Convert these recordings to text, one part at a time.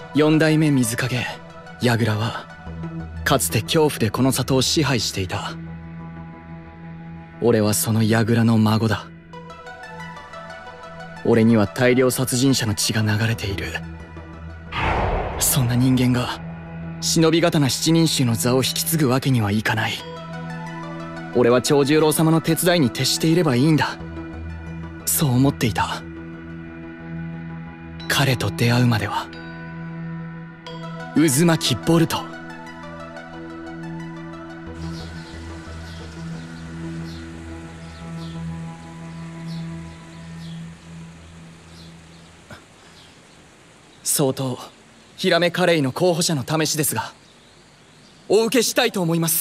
四代目水影櫓はかつて恐怖でこの里を支配していた。俺はその櫓の孫だ。俺には大量殺人者の血が流れている。そんな人間が忍び刀七人衆の座を引き継ぐわけにはいかない。俺は長十郎様の手伝いに徹していればいいんだ。そう思っていた。彼と出会うまでは。渦巻きボルト。相当ヒラメカレイの候補者の試しですが、お受けしたいと思います。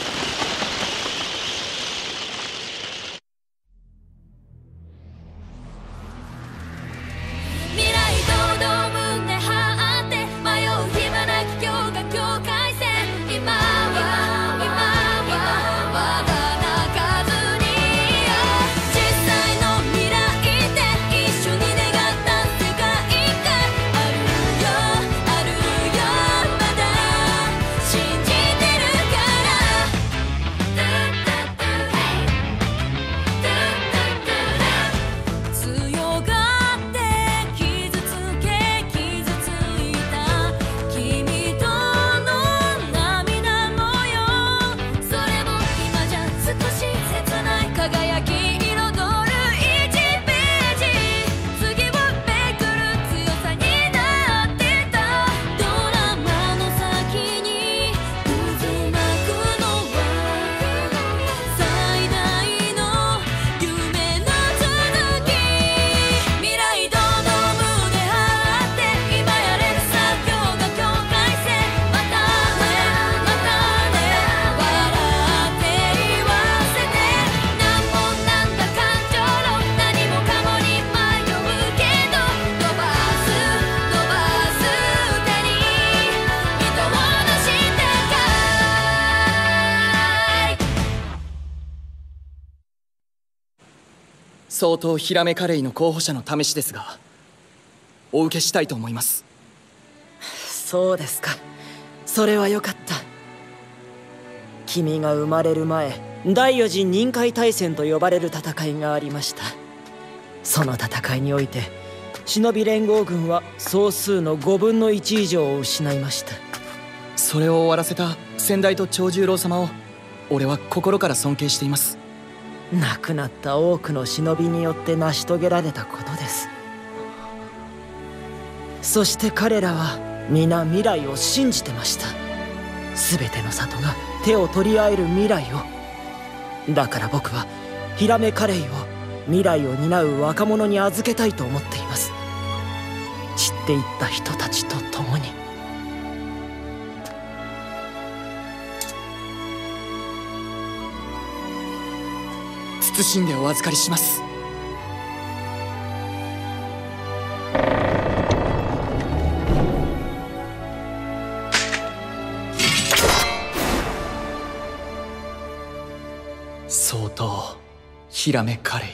相当ヒラメカレイの候補者の試しですが、お受けしたいと思います。 そうですか。それはよかった。君が生まれる前、第四次任海大戦と呼ばれる戦いがありました。その戦いにおいて忍び連合軍は総数の5分の1以上を失いました。 それを終わらせた先代と長十郎様を俺は心から尊敬しています。 亡くなった多くの忍びによって成し遂げられたことです。そして彼らは皆未来を信じてました。全ての里が手を取り合える未来を。だから僕はヒラメカレイを未来を担う若者に預けたいと思っています。散っていった人たちと共に。 謹んでお預かりします。相当ヒラメカレイ。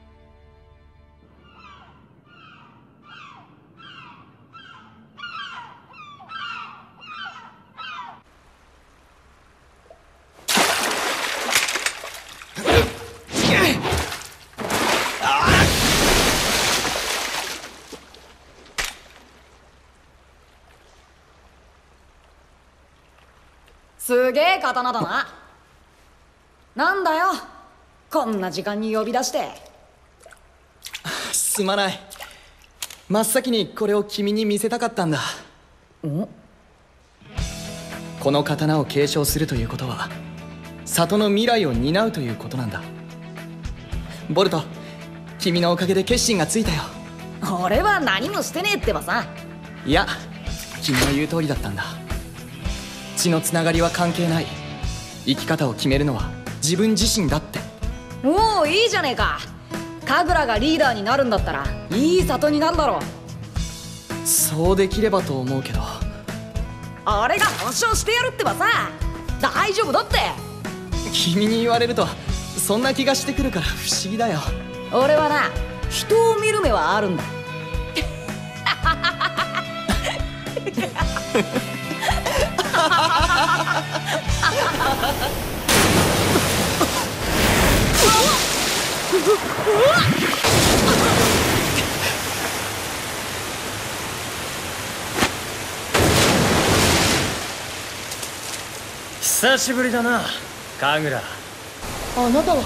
すげえ刀だな。なんだよ、こんな時間に呼び出して。 すまない。真っ先にこれを君に見せたかったんだ。この刀を継承するということは里の未来を担うということなんだ。ボルト、君のおかげで決心がついたよ。 俺は何もしてねえってばさ。 いや、君の言う通りだったんだ。血のつながりは関係ない。生き方を決めるのは自分自身だって。 おお、いいじゃねえか。神楽がリーダーになるんだったらいい里になるだろう。 そうできればと思うけど。 俺が保証してやるってばさ。大丈夫だって。 君に言われるとそんな気がしてくるから不思議だよ。 俺はな、人を見る目はあるんだ。 久しぶりだな、神楽。 あなたは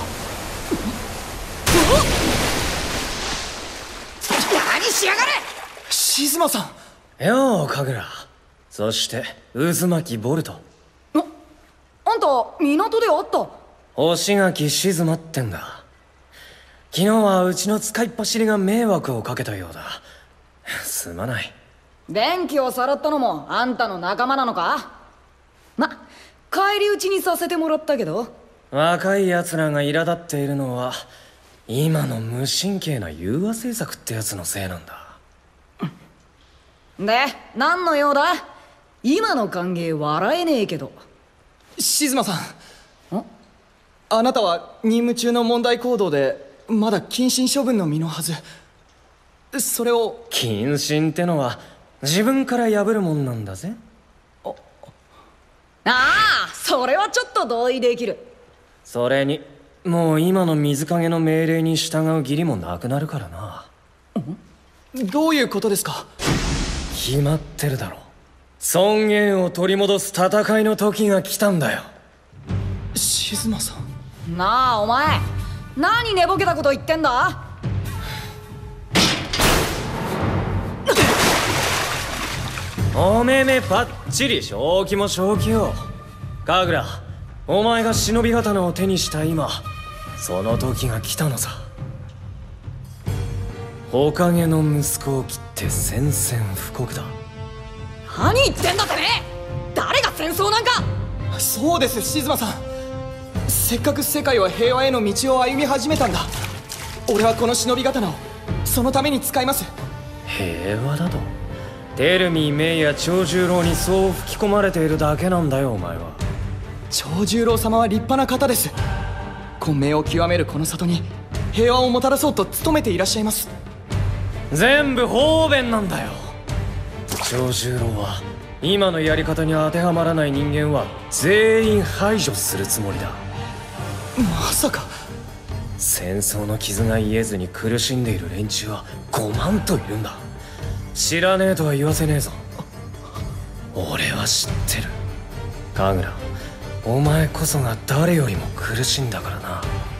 何しやがれ。 静馬さん。 よう神楽。そして渦巻きボルト。 あんた港で会った？ 星垣静馬ってんだ。昨日はうちの使いっ走りが迷惑をかけたようだ。すまない。 電気をさらったのもあんたの仲間なのか？返り討ちにさせてもらったけど。 若い奴らが苛立っているのは今の無神経な融和政策ってやつのせいなんだ。 で、何の用だ？今の歓迎笑えねえけど。 静馬さん。あなたは任務中の問題行動でまだ謹慎処分の身のはず。それを。 謹慎ってのは自分から破るもんなんだぜ。 ああ、それはちょっと同意できる。 それにもう今の水影の命令に従う義理もなくなるからな。 どういうことですか？ 決まってるだろ。尊厳を取り戻す戦いの時が来たんだよ。 静馬さん。 なあお前、何寝ぼけたこと言ってんだ？ おめめぱっちり正気も正気よ。神楽、お前が忍び刀を手にした今、その時が来たのさ。火影の息子を切って宣戦布告だ。 何言ってんだてめえ。誰が戦争なんか。 そうです静馬さん。せっかく世界は平和への道を歩み始めたんだ。俺はこの忍び刀をそのために使います。 平和だと？テルミー・メイや長十郎にそう吹き込まれているだけなんだよ、お前は。 長十郎様は立派な方です。混迷を極めるこの里に平和をもたらそうと努めていらっしゃいます。 全部方便なんだよ。長十郎は今のやり方に当てはまらない人間は全員排除するつもりだ。 まさか。 戦争の傷が癒えずに苦しんでいる連中は5万といるんだ。知らねえとは言わせねえぞ。俺は知ってる。神楽、お前こそが誰よりも苦しんだからな。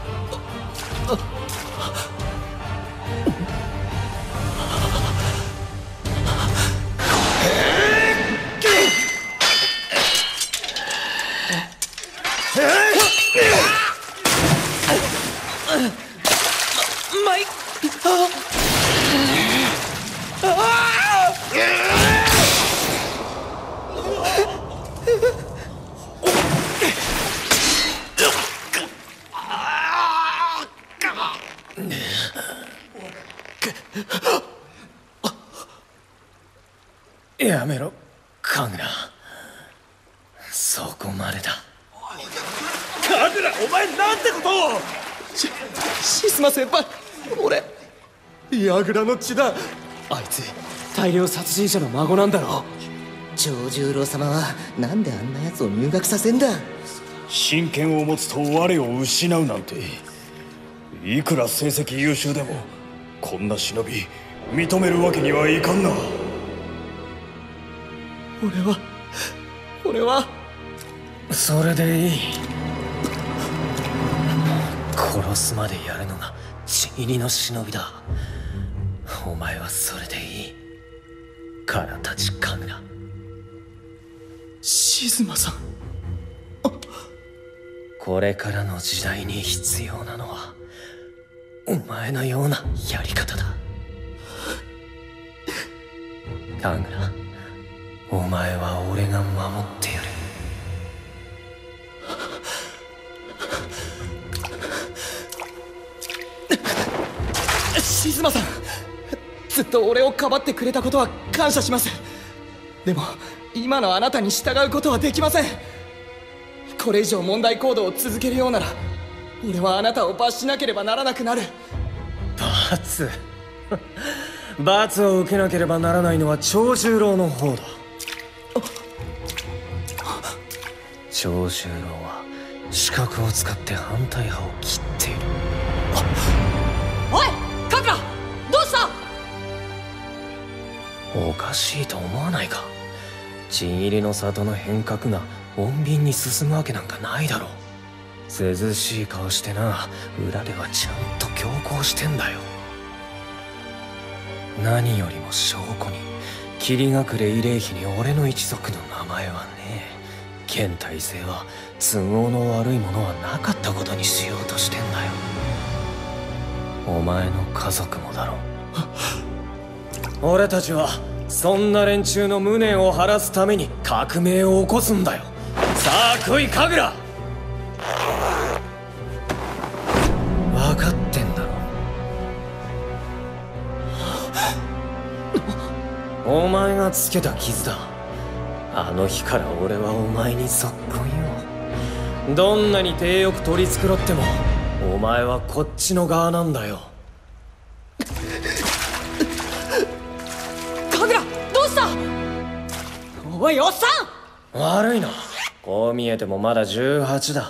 やめろ、神楽。そこまでだ。 神楽、お前なんてことを。 静馬先輩、俺櫓の血だ。 あいつ大量殺人者の孫なんだろ。 長十郎様はなんであんな奴を入学させんだ。 真剣を持つと我を失うなんて。いくら成績優秀でもこんな忍び認めるわけにはいかんな。 俺はそれでいい。殺すまでやるのが血入りの忍びだ。お前はそれでいい。からたち神楽。 静馬さん。 これからの時代に必要なのはお前のようなやり方だ。神楽、お前は俺が守ってやる。 静馬さん、ずっと俺をかばってくれたことは感謝します。でも今のあなたに従うことはできません。これ以上問題行動を続けるようなら俺はあなたを罰しなければならなくなる。 罰罰を受けなければならないのは長十郎の方だ。 長十郎は視覚を使って反対派を切っている。 おいカグラ、どうした？ おかしいと思わないか。ちぎりの里の変革が穏便に進むわけなんかないだろう。涼しい顔してな、裏ではちゃんと強行してんだよ。何よりも証拠に霧隠れ慰霊碑に俺の一族の名前はねえ。現体制は都合の悪いものはなかったことにしようとしてんだよ。お前の家族もだろ。俺たちはそんな連中の無念を晴らすために革命を起こすんだよ。さあ来い神楽。分かってんだろ。お前がつけた傷だ。あの日から俺はお前にそっこいよ。どんなに体よく取り繕ってもお前はこっちの側なんだよ。 カグラ、どうした？おいおっさん、悪いな。こう見えてもまだ18だ。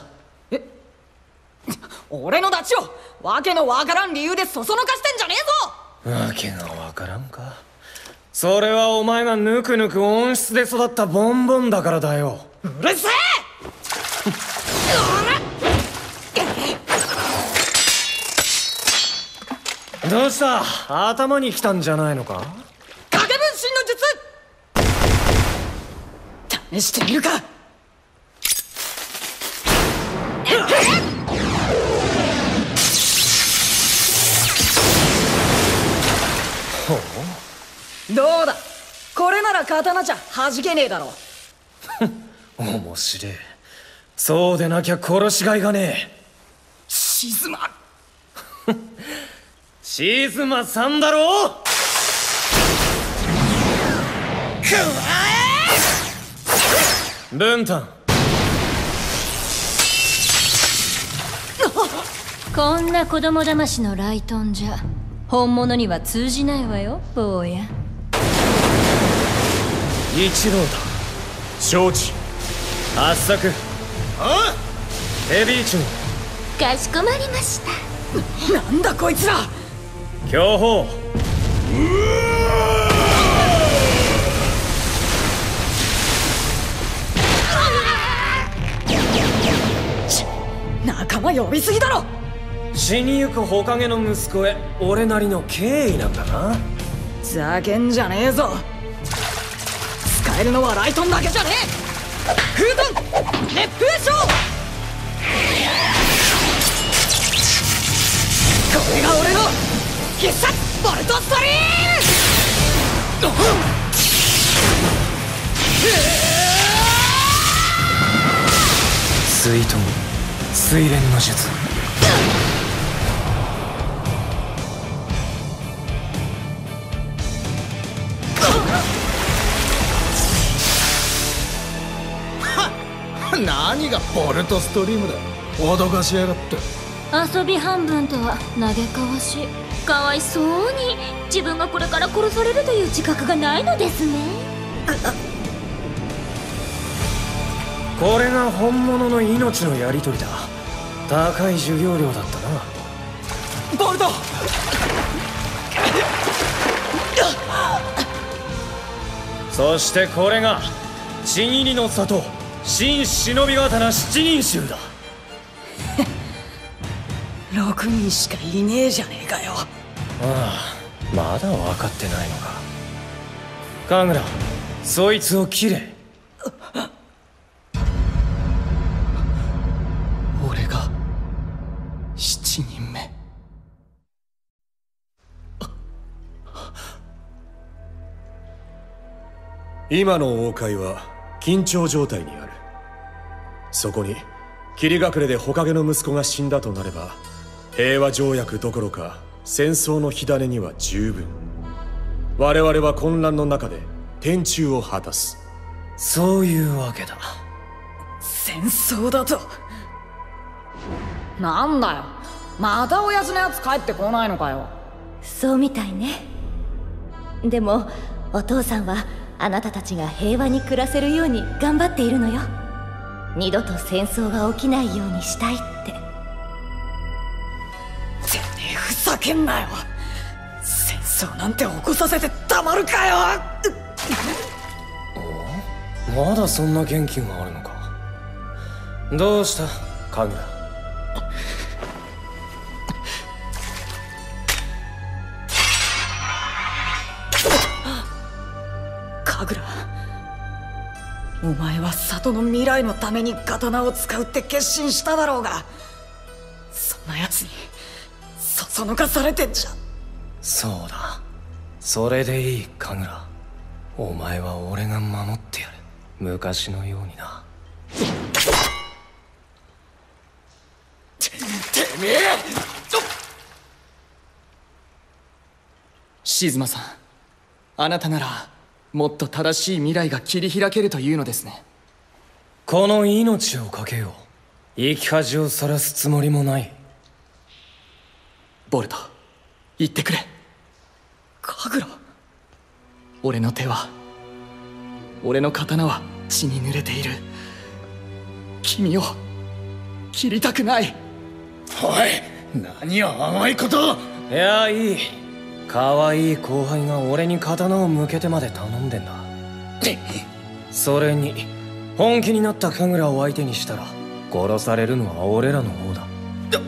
俺のダチをわけのわからん理由でそそのかしてんじゃねえぞ。 わけがわからんか。それはお前がぬくぬく温室で育ったボンボンだからだよ。 うるせえ。どうした？頭に来たんじゃないのか？ 影分身の術試してみるか。どうだ、これなら刀じゃ弾けねえだろ。 面白え。そうでなきゃ殺しがいがねえ。 静ま静まさんだろう。分担。 こんな子供騙しのライトンじゃ本物には通じないわよ、坊や。 一郎だ。 承知。 圧作。 ああ、 ヘビーチュン。 かしこまりました。 なんだこいつら。 強砲。 仲間呼びすぎだろ。 死にゆく火影の息子へ俺なりの敬意なんだな。 ざけんじゃねえぞ。使えるのはライトンだけじゃねえ。風遁熱風将。これが俺の必殺ボルトストリーム。 水遁水蓮の術。 何がボルトストリームだ。脅かしやがって。 遊び半分とは嘆かわしい。かわいそうに自分がこれから殺されるという自覚がないのですね。 これが本物の命のやり取りだ。高い授業料だったな。 ボルト。 そしてこれがちぎりの里新忍び刀七人衆だ。 6人しかいねえじゃねえかよ。 ああ、まだ分かってないのか。神楽、そいつを切れ。 俺が7人目。 今の王海は緊張状態にある。そこに霧隠れで火影の息子が死んだとなれば、平和条約どころか戦争の火種には十分。我々は混乱の中で天誅を果たす。 そういうわけだ。 戦争だと。なんだよ、また親父のやつ帰ってこないのかよ。 そうみたいね。でもお父さんはあなたたちが平和に暮らせるように頑張っているのよ。 二度と戦争が起きないようにしたいって。 てめえふざけんなよ。戦争なんて起こさせてたまるかよ。 まだそんな元気があるのか。どうした神楽。 神楽、お前は里の未来のために刀を使うって決心しただろうが、そんな奴にそそのかされてんじゃん。 そうだ、それでいい神楽。お前は俺が守ってやる、昔のようにな。 てめえ！ 静馬さん、あなたならもっと正しい未来が切り開けるというのですね。 この命をかけよう。生き恥をさらすつもりもない。 ボルト、言ってくれ。 神楽、 俺の手は、俺の刀は血に濡れている。君を切りたくない。 おい、何を甘いこと。 いや、いい。可愛い後輩が俺に刀を向けてまで頼んでんだ。それに本気になった神楽を相手にしたら殺されるのは俺らの方だ。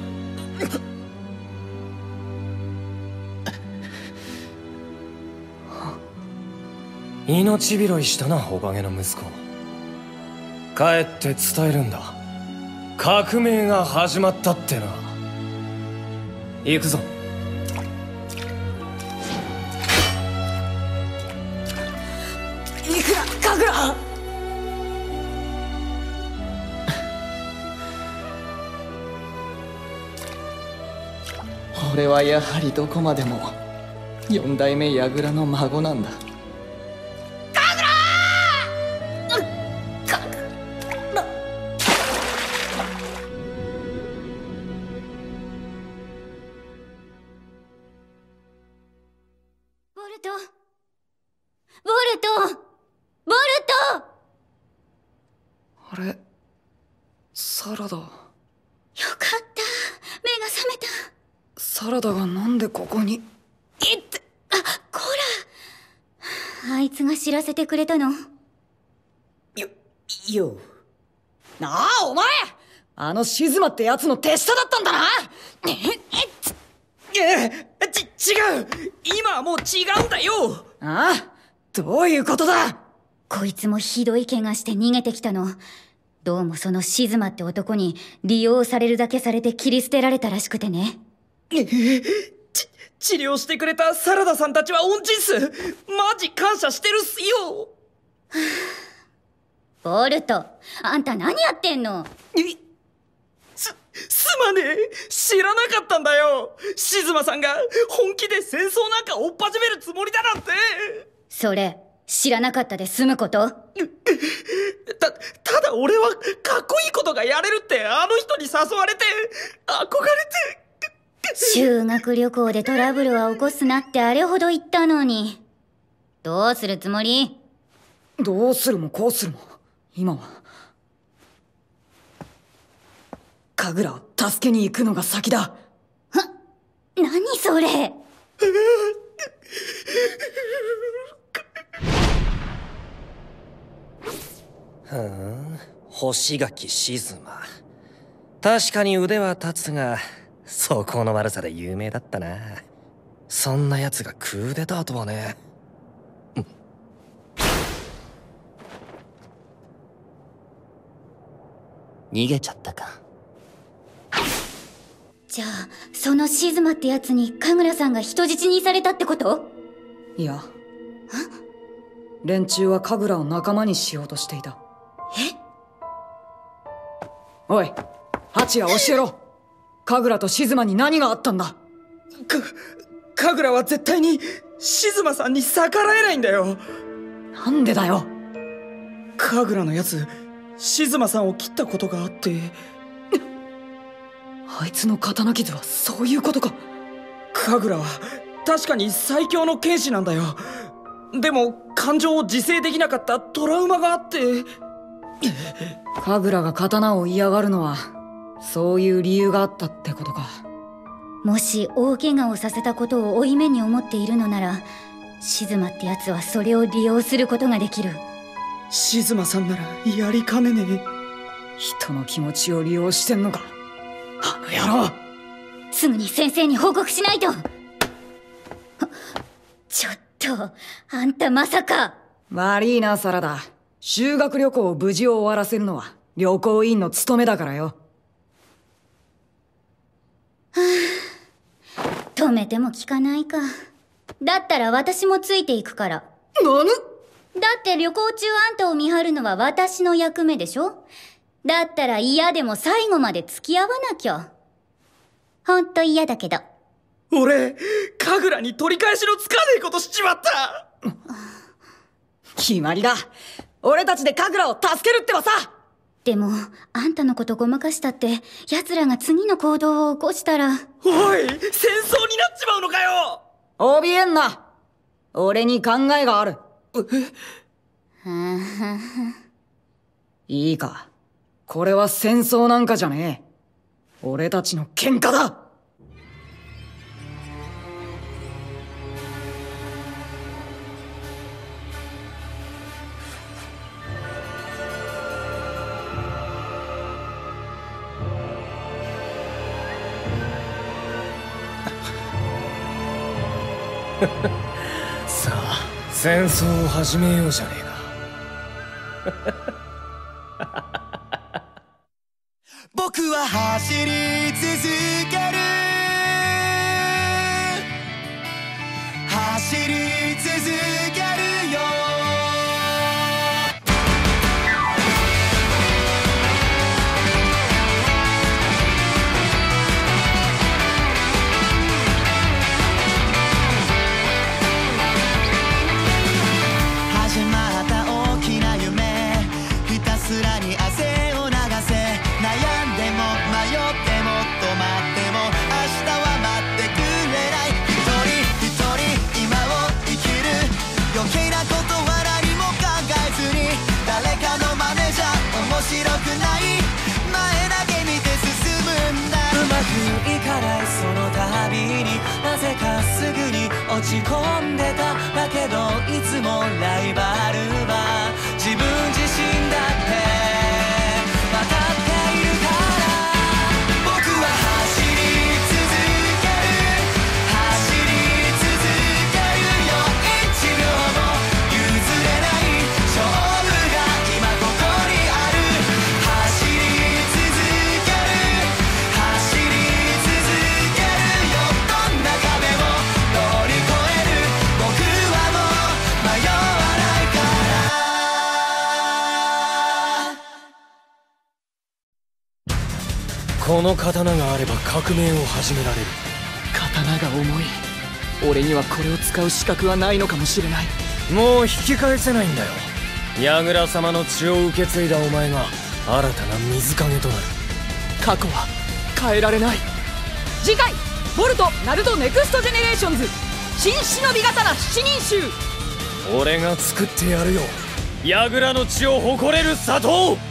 命拾いしたな、おかげの息子。帰って伝えるんだ。革命が始まったってな。行くぞ。 いくら神楽。 俺はやはりどこまでも四代目櫓の孫なんだ。 あれ、サラダ。よかった、 目が覚めた。 サラダがなんでここに。 いって、こら。あいつが知らせてくれたの。 よ。ああ、お前、あの静馬ってやつの手下だったんだな。 違う、今はもう違うんだよ。 ああ、どういうことだ。 こいつもひどい怪我して逃げてきたの。どうもその静馬って男に利用されるだけされて切り捨てられたらしくてね。 治療してくれたサラダさんたちは恩人っす。マジ感謝してるっすよ。 ボルト、あんた何やってんの。 すまねえ、知らなかったんだよ。静馬さんが本気で戦争なんか追っ始めるつもりだなんて。 それ知らなかったで済むこと？ ただ俺はかっこいいことがやれるってあの人に誘われて憧れて。 修学旅行でトラブルは起こすなってあれほど言ったのに。どうするつもり？ どうするもこうするも今は神楽を助けに行くのが先だ。 何それ。 干し柿静馬。確かに腕は立つが素行の悪さで有名だったな。そんな奴がクーデターとはね。逃げちゃったか。 じゃあその静馬ってやつに神楽さんが人質にされたってこと？ いや、連中は神楽を仲間にしようとしていた。おい、ハチヤ教えろ。神楽と静馬に何があったんだ。 神楽は絶対に静馬さんに逆らえないんだよ。 なんでだよ。 神楽のやつ静馬さんを切ったことがあって。 あいつの刀傷はそういうことか。 神楽は確かに最強の剣士なんだよ。でも感情を自制できなかったトラウマがあって。 神楽が刀を嫌がるのはそういう理由があったってことか。 もし大怪我をさせたことを負い目に思っているのなら、静馬ってやつはそれを利用することができる。 静馬さんならやりかねねえ。 人の気持ちを利用してんのか、あの野郎。 すぐに先生に報告しないと。ちょっと、あんたまさか。 悪いな、サラダ。修学旅行を無事終わらせるのは旅行委員の務めだからよ。 止めても聞かないか。だったら私もついていくから。 なぬ？ だって旅行中あんたを見張るのは私の役目でしょ？だったら嫌でも最後まで付き合わなきゃ。ほんと嫌だけど。 俺、神楽に取り返しのつかねえことしちまった。 決まりだ。俺たちで神楽を助けるってばさ。 でも、あんたのことごまかしたって、奴らが次の行動を起こしたら。 おい、戦争になっちまうのかよ。 怯えんな。俺に考えがある。いいか。これは戦争なんかじゃねえ。俺たちの喧嘩だ。 さあ、戦争を始めようじゃねえか。 僕は走り続ける、走り続けるよ。始まった大きな夢、ひたすらに汗を流せ、悩んでも迷っても止まっても明日は待ってくれない。一人一人今を生きる、余計なことは何も考えずに、誰かの真似じゃ面白くない、前だけ見て進むんだ。うまくいかないその度になぜかすぐに落ち込んでた。だけどいつもライバルは自分自身だって分かっているから、僕は走り続ける、走り続けるよ。一秒も譲れない勝負が今ここにある。走り続ける、走り続けるよ。どんな壁も乗り越える、僕はもう迷わないから。 この刀があれば革命を始められる。 刀が重い。俺にはこれを使う資格はないのかもしれない。 もう引き返せないんだよ。櫓様の血を受け継いだお前が新たな水影となる。 過去は変えられない。 次回ボルトナルトネクストジェネレーションズ新忍び刀七人衆。 俺が作ってやるよ、櫓の血を誇れる里を。